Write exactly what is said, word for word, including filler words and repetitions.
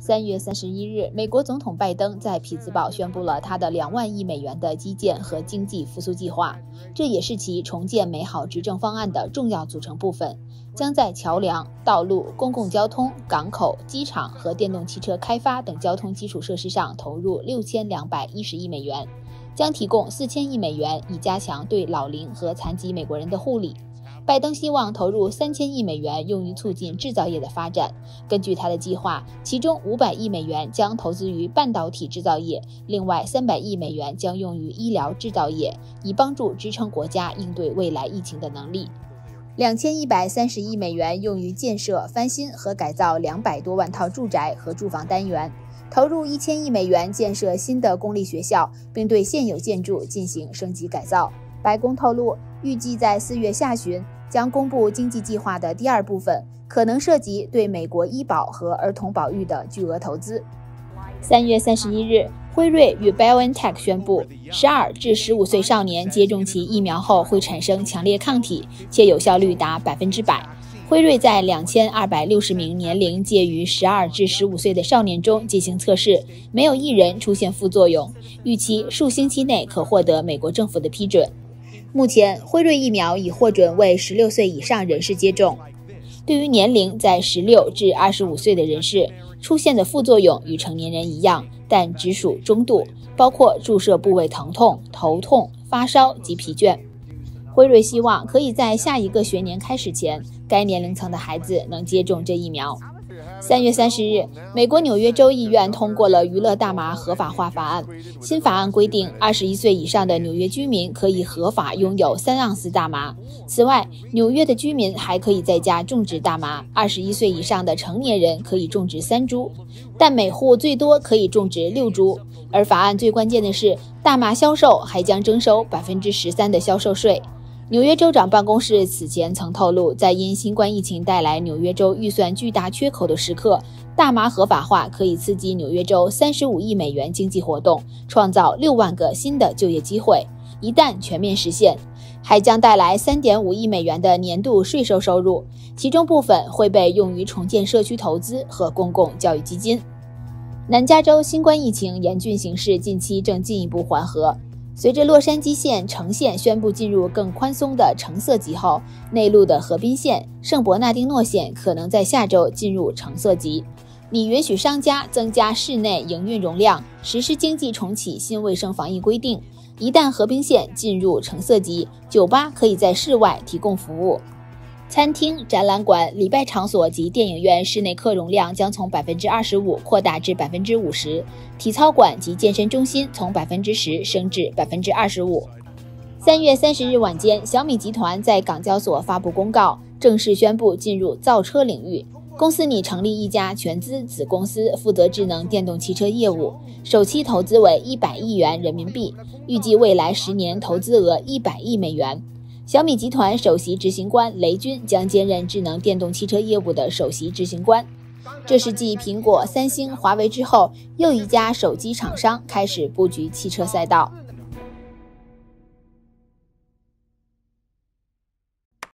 三月三十一日，美国总统拜登在匹兹堡宣布了他的两万亿美元的基建和经济复苏计划，这也是其重建美好执政方案的重要组成部分，将在桥梁、道路、公共交通、港口、机场和电动汽车开发等交通基础设施上投入六千两百一十亿美元，将提供四千亿美元以加强对老龄和残疾美国人的护理。拜登希望投入三千亿美元用于促进制造业的发展。根据他的计划，其中五百亿美元将投资于半导体制造业，另外三百亿美元将用于医疗制造业，以帮助支撑国家应对未来疫情的能力。两千一百三十亿美元用于建设、翻新和改造两百多万套住宅和住房单元，投入一千亿美元建设新的公立学校，并对现有建筑进行升级改造。白宫透露，预计在四月下旬将公布经济计划的第二部分，可能涉及对美国医保和儿童保育的巨额投资。三月三十一日，辉瑞与 BioNTech 宣布，十二至十五岁少年接种其疫苗后会产生强烈抗体，且有效率达百分之百。辉瑞在两千二百六十名年龄介于十二至十五岁的少年中进行测试，没有一人出现副作用，预期数星期内可获得美国政府的批准。目前，辉瑞疫苗已获准为十六岁以上人士接种。对于年龄在十六至二十五岁的人士，出现的副作用与成年人一样，但只属中度，包括注射部位疼痛、头痛、发烧及疲倦。辉瑞希望可以在下一个学年开始前，该年龄层的孩子能接种这疫苗。三月三十日，美国纽约州议院通过了娱乐大麻合法化法案。新法案规定，二十一岁以上的纽约居民可以合法拥有三盎司大麻。此外，纽约的居民还可以在家种植大麻，二十一岁以上的成年人可以种植三株，但每户最多可以种植六株。而法案最关键的是，大麻销售还将征收百分之十三的销售税。纽约州长办公室此前曾透露，在因新冠疫情带来纽约州预算巨大缺口的时刻，大麻合法化可以刺激纽约州三十五亿美元经济活动，创造六万个新的就业机会。一旦全面实现，还将带来 三点五亿美元的年度税收收入，其中部分会被用于重建社区投资和公共教育基金。南加州新冠疫情严峻形势近期正进一步缓和。随着洛杉矶县橙县宣布进入更宽松的橙色级后，内陆的河滨县、圣伯纳丁诺县可能在下周进入橙色级。拟允许商家增加室内营运容量，实施经济重启新卫生防疫规定。一旦河滨县进入橙色级，酒吧可以在室外提供服务。餐厅、展览馆、礼拜场所及电影院室内客容量将从 百分之二十五 扩大至 百分之五十， 体操馆及健身中心从 百分之十 升至 百分之二十五。三月三十日晚间，小米集团在港交所发布公告，正式宣布进入造车领域。公司拟成立一家全资子公司，负责智能电动汽车业务，首期投资为一百亿元人民币，预计未来十年投资额一百亿美元。小米集团首席执行官雷军将兼任智能电动汽车业务的首席执行官。这是继苹果、三星、华为之后，又一家手机厂商开始布局汽车赛道。